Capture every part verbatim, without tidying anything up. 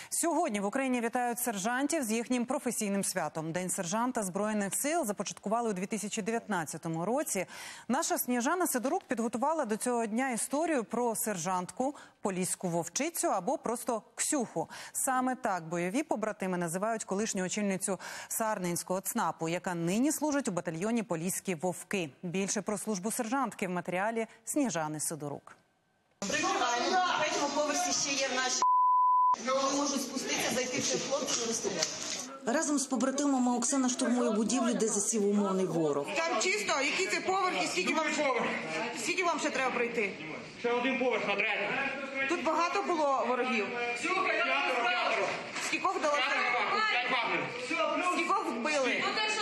Сьогодні в Україні вітають сержантів з їхнім професійним святом. День сержанта Збройних сил започаткували у дві тисячі дев'ятнадцятому році. Наша Сніжана Сидорук підготувала до цього дня історію про сержантку, поліську вовчицю або просто Ксюху. Саме так бойові побратими називають колишню очільницю Сарненського ЦНАПу, яка нині служить у батальйоні «Поліські вовки». Більше про службу сержантки в матеріалі Сніжани Сидорук. Прикриваємо. На третьому поверсі ще є наші. Вони можуть спуститися, зайти в цей хлопців і розстріляти. Разом з побратимами Оксана штурмує будівлю, де засів умовний ворог. Там чисто, які це поверхи, скільки вам, скільки вам ще треба пройти? Ще один поверх на третій. Тут багато було ворогів? Скількох дали? Скількох вбили?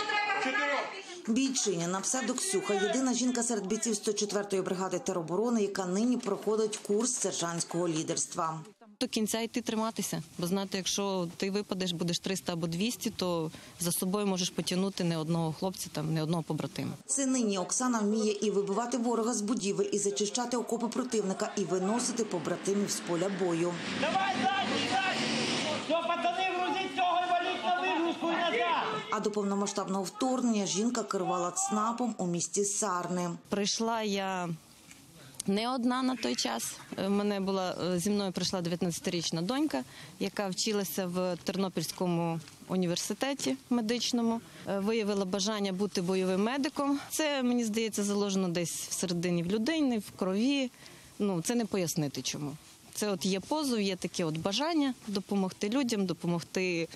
Бійчиня на псевдо Ксюха – єдина жінка серед бійців сто четвертої бригади тероборони, яка нині проходить курс сержантського лідерства. До кінця йти триматися, бо знати, якщо ти випадеш, будеш триста або двісті, то за собою можеш потягнути не одного хлопця, там, не одного побратима. Це нині Оксана вміє і вибивати ворога з будівель, і зачищати окопи противника, і виносити побратимів з поля бою. Давай, задні, задні! Все, пацани, грузіть цього і валіть на вигрузку і назад! А до повномасштабного вторгнення жінка керувала ЦНАПом у місті Сарни. Прийшла я не одна на той час. Мене була, зі мною прийшла дев'ятнадцятирічна донька, яка вчилася в Тернопільському університеті медичному. Виявила бажання бути бойовим медиком. Це, мені здається, заложено десь всередині в людині, в крові. Ну, це не пояснити чому. Це от є позов, є таке от бажання допомогти людям, допомогти,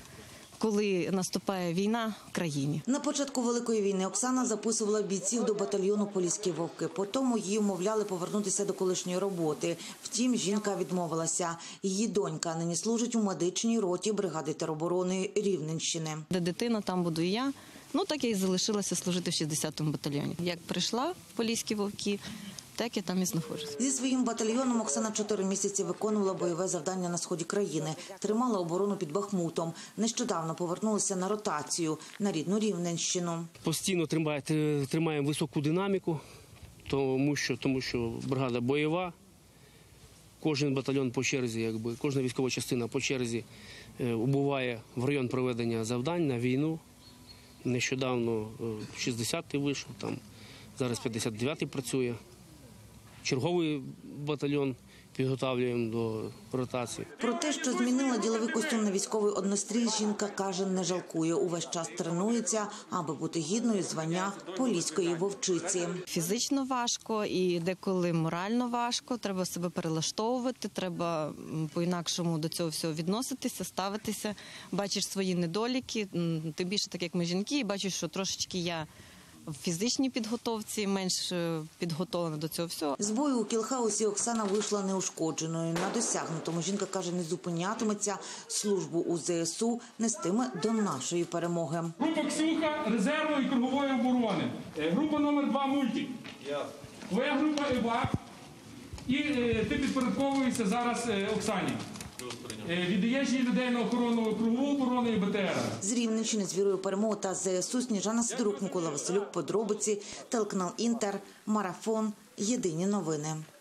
коли наступає війна в країні. На початку Великої війни Оксана записувала бійців до батальйону «Поліські вовки». Потім її вмовляли повернутися до колишньої роботи. Втім, жінка відмовилася. Її донька нині служить у медичній роті бригади тероборони Рівненщини. Де дитина, там буду і я. Ну, так я і залишилася служити в шістдесятому батальйоні. Як прийшла в «Поліські вовки», так я там і знаходжусь. Зі своїм батальйоном Оксана чотири місяці виконувала бойове завдання на сході країни. Тримала оборону під Бахмутом. Нещодавно повернулася на ротацію на рідну Рівненщину. Постійно тримаємо високу динаміку, тому що, тому що бригада бойова. Кожен батальйон по черзі, якби, кожна військова частина по черзі убуває в район проведення завдань на війну. Нещодавно шістдесятий вийшов, там, зараз п'ятдесят дев'ятий працює. Черговий батальйон підготовлюємо до ротації. Про те, що змінила діловий костюм на військовий однострій, жінка каже, не жалкує. Увесь час тренується, аби бути гідною звання поліської вовчиці. Фізично важко і деколи морально важко. Треба себе перелаштовувати, треба по-інакшому до цього всього відноситися, ставитися. Бачиш свої недоліки, ти більше так, як ми жінки, і бачиш, що трошечки я в фізичній підготовці, менш підготовлена до цього всього. З бою у Кілхаусі Оксана вийшла неушкодженою. На досягнутому жінка каже, не зупинятиметься, службу у ЗСУ нестиме до нашої перемоги. Група Ксюха резервної і кругової оборони. Група номер два «Мультик». Твоя група «Евак». І ти підпорядковуєшся зараз Оксані. Віддаєш її людей на охорону кругову оборону і БТР. З Рівненщини з вірою перемоги та ЗСУ Сніжана Сидорук, Микола Василюк, подробиці, телеканал Інтер, Марафон, Єдині новини.